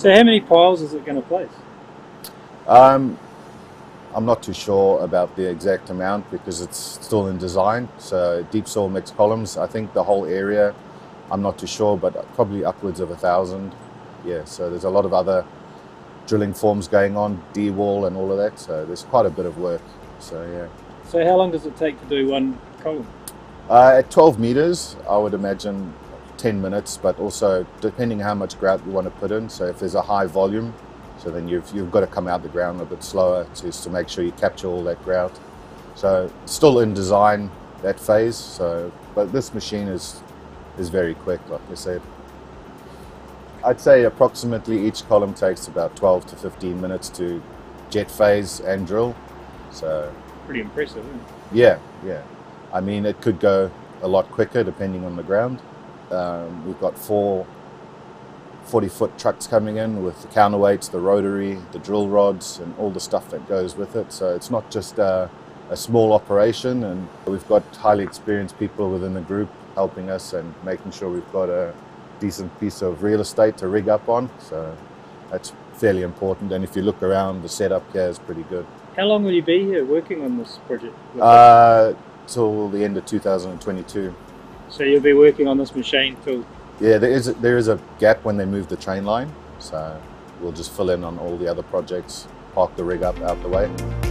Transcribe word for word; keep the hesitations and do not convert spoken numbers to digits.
So how many piles is it going to place? Um, I'm not too sure about the exact amount because it's still in design. So deep soil mixed columns, I think the whole area, I'm not too sure, but probably upwards of a thousand. Yeah, so there's a lot of other drilling forms going on, D-wall and all of that. So there's quite a bit of work. So yeah. So how long does it take to do one column? Uh, at twelve meters, I would imagine ten minutes, but also depending how much grout you want to put in. So if there's a high volume, so then you've, you've got to come out the ground a bit slower to, to make sure you capture all that grout. So still in design, that phase. So, but this machine is, is very quick, like I said. I'd say approximately each column takes about twelve to fifteen minutes to jet phase and drill. So pretty impressive, isn't it? Yeah, yeah. I mean, it could go a lot quicker depending on the ground. Um, we've got four forty foot trucks coming in with the counterweights, the rotary, the drill rods, and all the stuff that goes with it. So it's not just a, a small operation, and we've got highly experienced people within the group helping us and making sure we've got a decent piece of real estate to rig up on. So that's fairly important. And if you look around, the setup here is pretty good. How long will you be here working on this project? Uh, till the end of two thousand twenty-two. So you'll be working on this machine till... Yeah, there is a, there is a gap when they move the train line, so we'll just fill in on all the other projects, park the rig up out the way.